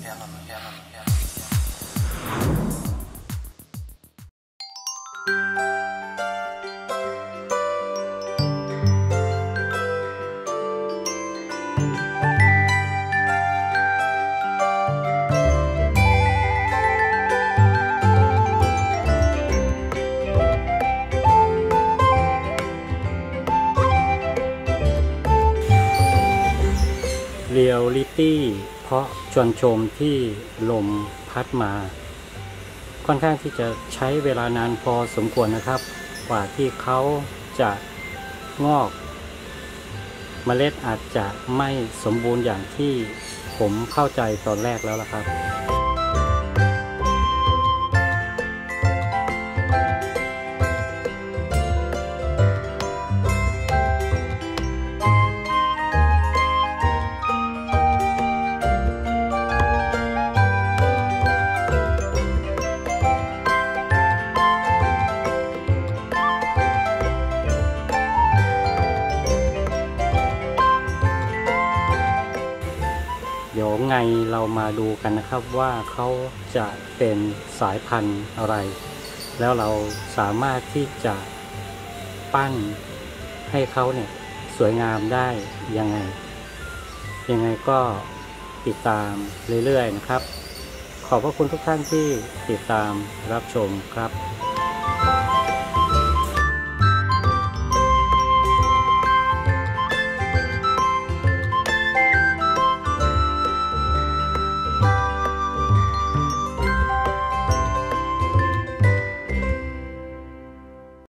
เรียลลิตี้เพราะชวนชมที่ลมพัดมาค่อนข้างที่จะใช้เวลานานพอสมควรนะครับกว่าที่เขาจะงอกเมล็ดอาจจะไม่สมบูรณ์อย่างที่ผมเข้าใจตอนแรกแล้วล่ะครับเดี๋ยวไงเรามาดูกันนะครับว่าเขาจะเป็นสายพันธุ์อะไรแล้วเราสามารถที่จะปั้นให้เขาเนี่ยสวยงามได้ยังไงก็ติดตามเรื่อยๆนะครับขอบพระคุณทุกท่านที่ติดตามรับชมครับ